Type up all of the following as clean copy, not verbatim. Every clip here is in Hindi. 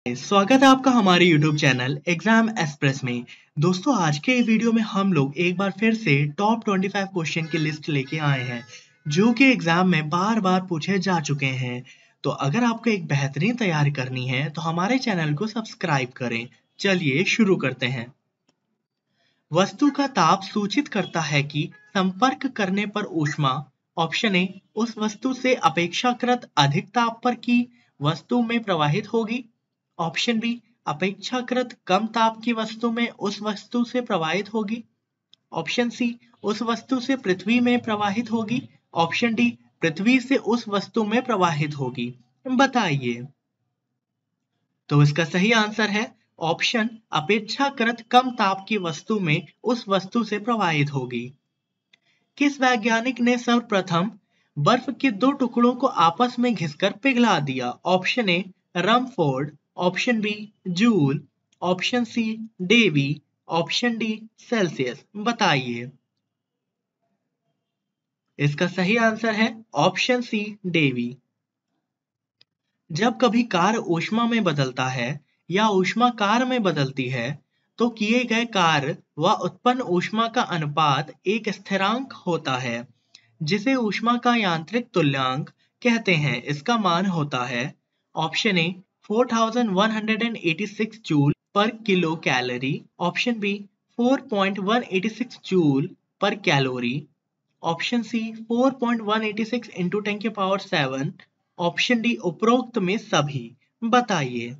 स्वागत है आपका हमारे YouTube चैनल एग्जाम एक्सप्रेस में। दोस्तों आज के वीडियो में हम लोग एक बार फिर से टॉप 25 क्वेश्चन की लिस्ट लेके आए हैं जो कि एग्जाम में बार बार पूछे जा चुके हैं। तो अगर आपको एक बेहतरीन तैयारी करनी है तो हमारे चैनल को सब्सक्राइब करें। चलिए शुरू करते हैं। वस्तु का ताप सूचित करता है कि संपर्क करने पर ऊष्मा ऑप्शन ए उस वस्तु से अपेक्षाकृत अधिक ताप पर की वस्तु में प्रवाहित होगी। ऑप्शन बी अपेक्षाकृत कम ताप की वस्तु में उस वस्तु से प्रवाहित होगी। ऑप्शन सी उस वस्तु से पृथ्वी में प्रवाहित होगी। ऑप्शन डी पृथ्वी से उस वस्तु में प्रवाहित होगी। बताइए। तो इसका सही आंसर है ऑप्शन अपेक्षाकृत कम ताप की वस्तु में उस वस्तु से प्रवाहित होगी। किस वैज्ञानिक ने सर्वप्रथम बर्फ के दो टुकड़ों को आपस में घिसकर पिघला दिया? Option A Rumford, option B joule, option C Davy, option D Celsius. बताइए। इसका सही आंसर है ऑप्शन सी डेवी। जब कभी कार्य ऊष्मा में बदलता है या ऊष्मा कार्य में बदलती है तो किए गए कार्य व उत्पन्न ऊष्मा का अनुपात एक स्थिरांक होता है जिसे ऊष्मा का यांत्रिक तुल्यांक कहते हैं। इसका मान होता है ऑप्शन ए 4186 जूल पर kilo calorie, option B 4.186 joule पर calorie, option C 4.186 into 10⁻⁷, option D उपरोक्त में सभी। बताइए।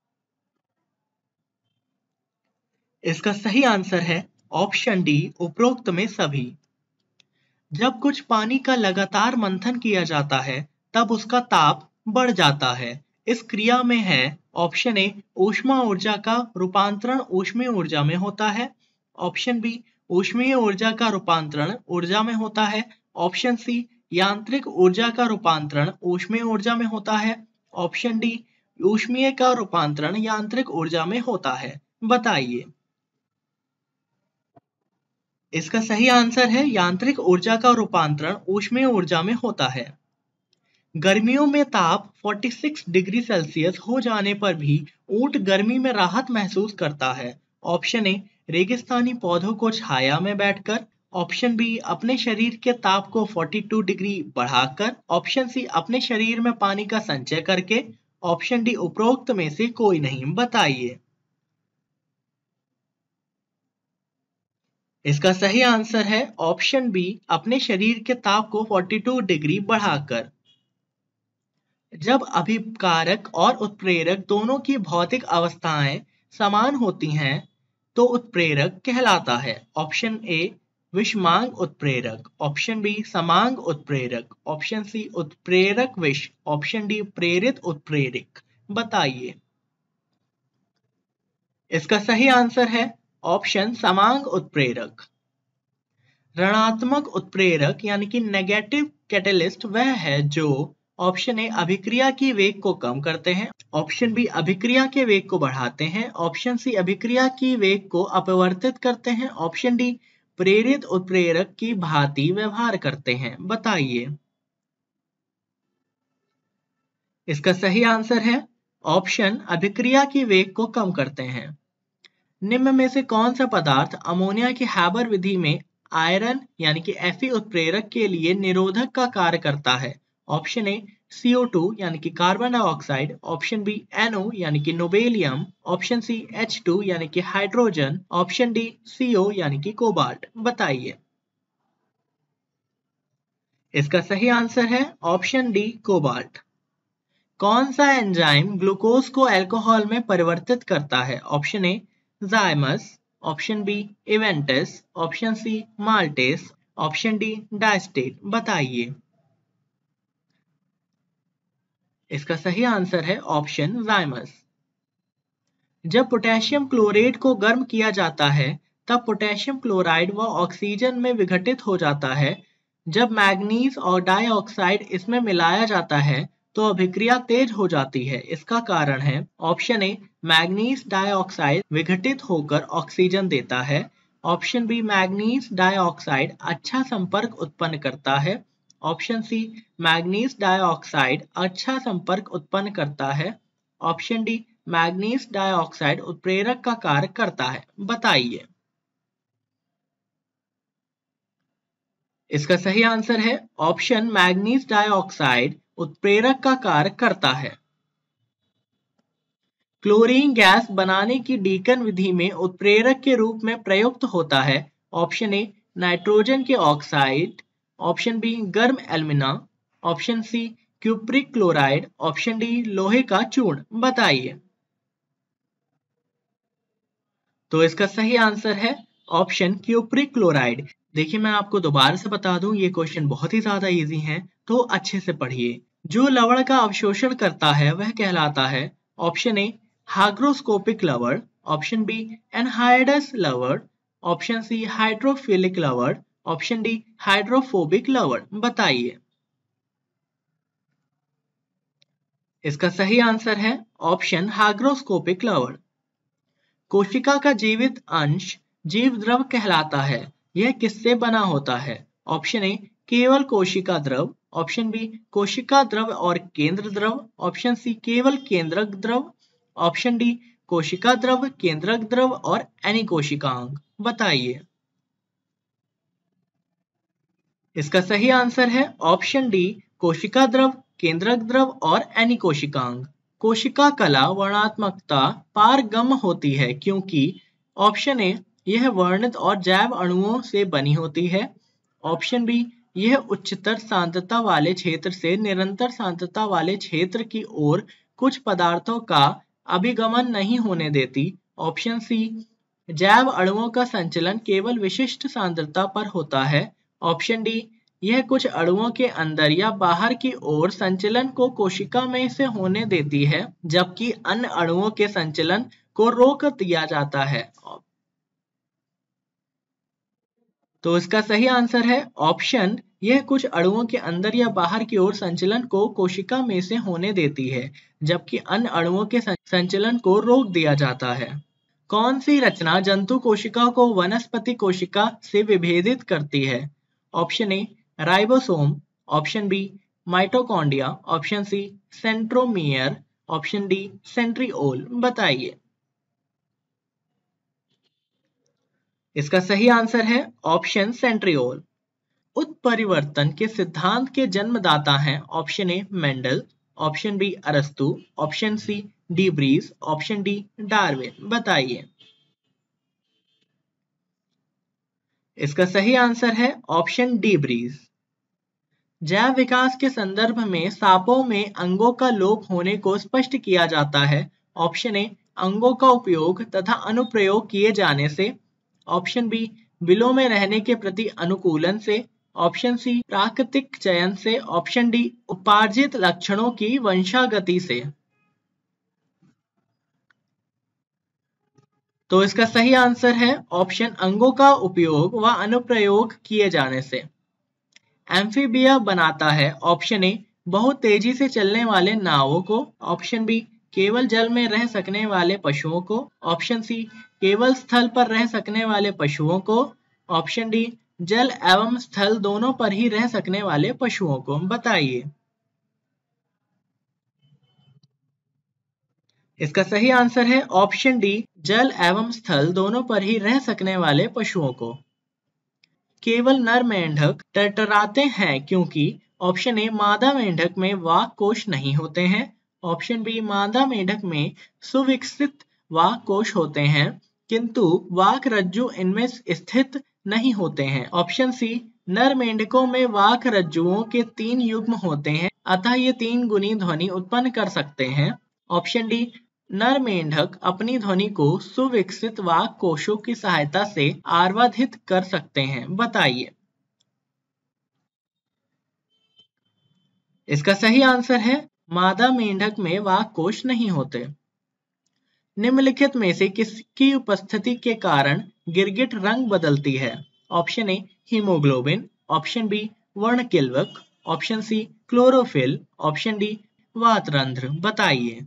इसका सही आंसर है ऑप्शन डी उपरोक्त में सभी। जब कुछ पानी का लगातार मंथन किया जाता है तब उसका ताप बढ़ जाता है। इस क्रिया में है ऑप्शन ए ऊष्मा ऊर्जा का रूपांतरण ऊष्मीय ऊर्जा में होता है, ऑप्शन बी ऊष्मीय ऊर्जा का रूपांतरण ऊर्जा में होता है, ऑप्शन सी यांत्रिक ऊर्जा का रूपांतरण ऊष्मीय ऊर्जा में होता है, ऑप्शन डी ऊष्मीय का रूपांतरण यांत्रिक ऊर्जा में होता है। बताइए। इसका सही आंसर है यांत्रिक ऊर्जा का रूपांतरण ऊष्मीय ऊर्जा में होता है। गर्मियों में ताप 46 डिग्री सेल्सियस हो जाने पर भी ऊंट गर्मी में राहत महसूस करता है। ऑप्शन ए रेगिस्तानी पौधों को छाया में बैठकर, ऑप्शन बी अपने शरीर के ताप को 42 डिग्री बढ़ाकर, ऑप्शन सी अपने शरीर में पानी का संचय करके, ऑप्शन डी उपरोक्त में से कोई नहीं। बताइए। इसका सही आंसर है ऑप्शन बी अपने शरीर के ताप को 42 डिग्री बढ़ाकर। जब अभिकारक और उत्प्रेरक दोनों की भौतिक अवस्थाएं समान होती हैं तो उत्प्रेरक कहलाता है। ऑप्शन ए विषमांग उत्प्रेरक, ऑप्शन बी समांग उत्प्रेरक, ऑप्शन सी उत्प्रेरक विष, ऑप्शन डी प्रेरित उत्प्रेरक। बताइए। इसका सही आंसर है ऑप्शन समांग उत्प्रेरक। ऋणात्मक उत्प्रेरक यानी कि नेगेटिव कैटलिस्ट वह है जो ऑप्शन ए अभिक्रिया की वेग को कम करते हैं, ऑप्शन बी अभिक्रिया के वेग को बढ़ाते हैं, ऑप्शन सी अभिक्रिया की वेग को अपवर्तित करते हैं, ऑप्शन डी प्रेरित उत्प्रेरक की भांति व्यवहार करते हैं। बताइए। इसका सही आंसर है ऑप्शन अभिक्रिया की वेग को कम करते हैं। निम्न में से कौन सा पदार्थ अमोनिया की हैबर विधि में आयरन यानी कि Fe उत्प्रेरक के लिए निरोधक का कार्य करता है? ऑप्शन ए CO2 यानी कि carbon dioxide, option B NO यानी कि नोबेलियम, ऑप्शन सी H2 यानी कि हाइड्रोजन, ऑप्शन डी CO यानी कि कोबाल्ट। बताइए। इसका सही आंसर है ऑप्शन डी कोबाल्ट। कौन सा एंजाइम ग्लूकोज को अल्कोहल में परिवर्तित करता है? Option A zymase, option B invertase, option C maltase, option D diastase. बताइए। इसका सही आंसर है ऑप्शन जाइमस। जब पोटेशियम क्लोरेट को गर्म किया जाता है तब पोटेशियम क्लोराइड व ऑक्सीजन में विघटित हो जाता है। जब मैग्नीज और डाइऑक्साइड इसमें मिलाया जाता है तो अभिक्रिया तेज हो जाती है। इसका कारण है ऑप्शन ए मैग्नीज डाइऑक्साइड विघटित होकर ऑक्सीजन देता है, ऑप्शन बी मैग्नीज डाइऑक्साइड अच्छा संपर्क उत्पन्न करता है, ऑप्शन सी मैग्नीज डाइऑक्साइड अच्छा संपर्क उत्पन्न करता है, ऑप्शन डी मैग्नीज डाइऑक्साइड उत्प्रेरक का कार्य करता है? बताइए। इसका सही आंसर है ऑप्शन मैग्नीज डाइऑक्साइड उत्प्रेरक का कार्य करता है। क्लोरीन गैस बनाने की डीकन विधि में उत्प्रेरक के रूप में प्रयुक्त होता है? ऑप्शन ए नाइट्रोजन के ऑक्साइड, ऑप्शन बी गर्म alumina, option C cupric chloride, option D लोहे का चूर्ण। बताइए। तो इसका सही आंसर है ऑप्शन क्यूप्रिक क्लोराइड। देखिए मैं आपको दोबारा से बता दूं, ये क्वेश्चन बहुत ही ज्यादा इजी है, तो अच्छे से पढ़िए। जो लवण का अवशोषण करता है वह कहलाता है? ऑप्शन ए हाइग्रोस्कोपिक लवण, ऑप्शन बी एनहाइडस लवण, ऑप्शन सी हाइड्रोफिलिक लवण, ऑप्शन डी हाइड्रोफोबिक लवण। बताइए। इसका सही आंसर है ऑप्शन हाइग्रोस्कोपिक लवण। कोशिका का जीवित अंश जीव द्रव कहलाता है, यह किससे बना होता है? ऑप्शन ए केवल कोशिका द्रव, ऑप्शन बी कोशिका द्रव और केंद्र द्रव, ऑप्शन सी केवल केंद्रक द्रव, ऑप्शन डी कोशिका द्रव, केंद्रक द्रव और एनीकोशिकांग। बताइए। इसका सही आंसर है ऑप्शन डी कोशिका द्रव, केंद्रक द्रव और एनीकोशिकांग। कोशिका कला वर्णात्मकता पारगम्य होती है क्योंकि ऑप्शन ए यह वर्णित और जैव अणुओं से बनी होती है, ऑप्शन बी यह उच्चतर सांद्रता वाले क्षेत्र से निरंतर सांद्रता वाले क्षेत्र की ओर कुछ पदार्थों का अभिगमन नहीं होने देती, ऑप्शन सी जैव अणुओं का संचलन केवल विशिष्ट सांद्रता पर होता है, ऑप्शन डी यह कुछ अणुओं के अंदर या बाहर की ओर संचलन को कोशिका में से होने देती है, जबकि अन्य अणुओं के संचलन को रोक दिया जाता है। तो इसका सही आंसर है ऑप्शन यह कुछ अणुओं के अंदर या बाहर की ओर संचलन को कोशिका में से होने देती है, जबकि अन्य अणुओं के संचलन को रोक दिया जाता है। कौन सी रचना जंतु कोशिका को वनस्पति कोशिका से विभेदित करती है? Option A ribosome, option B mitochondria, option C centromere, option D centriole. बताइए। इसका सही आंसर है ऑप्शन सेंट्रिओल। उत्परिवर्तन के सिद्धांत के जन्मदाता हैं? Option A Mendel, option B अरस्तु, option C de Vries, option D Darwin. बताइए। इसका सही आंसर है ऑप्शन डी ब्रीज। जैव विकास के संदर्भ में सांपों में अंगों का लोप होने को स्पष्ट किया जाता है? ऑप्शन ए अंगों का उपयोग तथा अनुप्रयोग किए जाने से, ऑप्शन बी बिलों में रहने के प्रति अनुकूलन से, ऑप्शन सी प्राकृतिक चयन से, ऑप्शन डी उपार्जित लक्षणों की वंशागति से। तो इसका सही आंसर है ऑप्शन अंगों का उपयोग व अनुप्रयोग किए जाने से। एम्फीबिया बनाता है? ऑप्शन ए बहुत तेजी से चलने वाले नावों को, ऑप्शन बी केवल जल में रह सकने वाले पशुओं को, ऑप्शन सी केवल स्थल पर रह सकने वाले पशुओं को, ऑप्शन डी जल एवं स्थल दोनों पर ही रह सकने वाले पशुओं को। बताइए। इसका सही आंसर है ऑप्शन डी जल एवं स्थल दोनों पर ही रह सकने वाले पशुओं को। केवल नर मेंढक टरटराते हैं क्योंकि ऑप्शन ए मादा मेंढक में वाक कोश नहीं होते हैं, ऑप्शन बी मादा मेंढक में सुविकसित वाक कोश होते हैं किंतु वाक रज्जु इनमें स्थित नहीं होते हैं, ऑप्शन सी नर मेंढकों में वाक रज्जुओं के 3 युग्म होते हैं अतः ये 3 गुनी ध्वनि उत्पन्न कर सकते हैं, ऑप्शन डी नर मेंढक अपनी ध्वनि को सुविकसित वाक कोशों की सहायता से आवर्धित कर सकते हैं। बताइए। इसका सही आंसर है मादा मेंढक में वाक कोश नहीं होते। निम्नलिखित में से किसकी उपस्थिति के कारण गिरगिट रंग बदलती है? Option A haemoglobin, option B वर्णकिल्वक, option C chlorophyll, option D वातरंध्र। बताइए।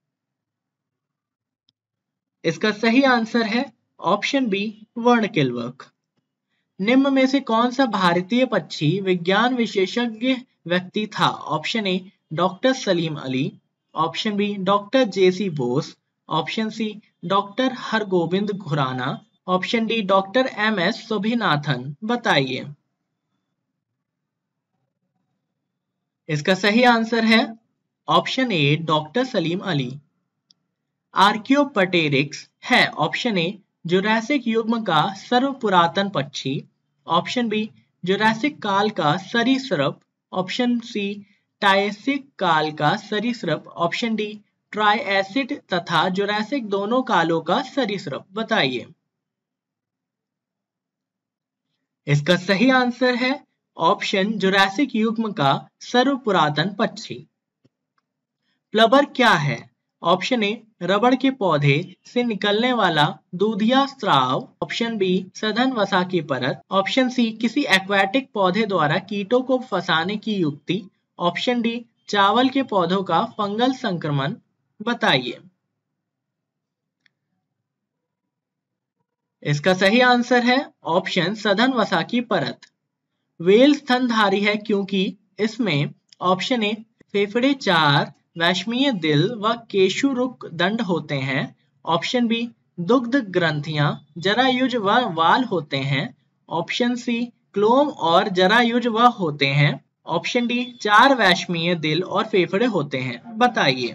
इसका सही आंसर है ऑप्शन बी वर्णकिल्वक। निम्न में से कौन सा भारतीय पक्षी विज्ञान विशेषज्ञ व्यक्ति था? Option A doctor Salim Ali, option B doctor J C Bose, option C doctor Hargobind Khorana, option D doctor MS Swaminathan. बताइए। इसका सही आंसर है option A doctor Salim Ali. Archaeopteryx है ऑप्शन ए जुरासिक युग्म का सर्व पुरातन पक्षी, ऑप्शन बी जुरासिक काल का सरीसृप, ऑप्शन सी टायसिक काल का सरीसृप, ऑप्शन डी ट्रायसिड तथा जुरासिक दोनों कालों का सरीसृप। बताइए। इसका सही आंसर है ऑप्शन जुरासिक युग्म का सर्व पुरातन पक्षी। प्लबर क्या है? ऑप्शन ए रबड़ के पौधे से निकलने वाला दूधिया स्राव, ऑप्शन बी सघन वसा की परत, ऑप्शन सी किसी एक्वाटिक पौधे द्वारा कीटों को फंसाने की युक्ति, ऑप्शन डी चावल के पौधों का फंगल संक्रमण। बताइए। इसका सही आंसर है ऑप्शन सघन वसा की परत। वेल स्तनधारी है क्योंकि इसमें ऑप्शन ए फेफड़े 4, वैश्मीय दिल व केशुरुक दंड होते हैं, ऑप्शन बी दुग्ध ग्रंथियां, जरायुज व वाल होते हैं, ऑप्शन सी क्लोम और जरायुज व होते हैं, ऑप्शन डी 4 वैश्मीय दिल और फेफड़े होते हैं। बताइए।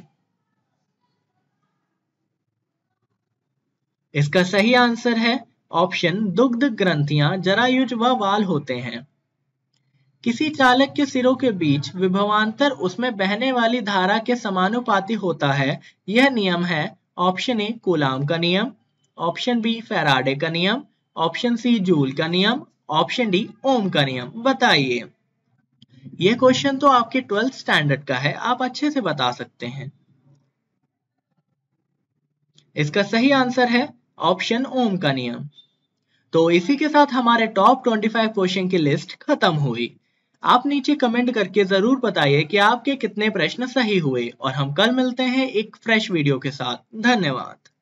इसका सही आंसर है ऑप्शन दुग्ध ग्रंथियां, जरायुज व वाल होते हैं। किसी चालक के सिरों के बीच विभवांतर उसमें बहने वाली धारा के समानुपाती होता है। यह नियम है ऑप्शन ए कूलाम का नियम, ऑप्शन बी फैराडे का नियम, ऑप्शन सी जूल का नियम, ऑप्शन डी ओम का नियम। बताइए। यह क्वेश्चन तो आपके 12th स्टैंडर्ड का है, आप अच्छे से बता सकते हैं। इसका सही आंसर है ऑप्शन ओम का नियम। तो इसी के साथ हमारे टॉप 25 क्वेश्चन की लिस्ट खत्म हुई। आप नीचे कमेंट करके जरूर बताइए कि आपके कितने प्रश्न सही हुए और हम कल मिलते हैं एक फ्रेश वीडियो के साथ। धन्यवाद।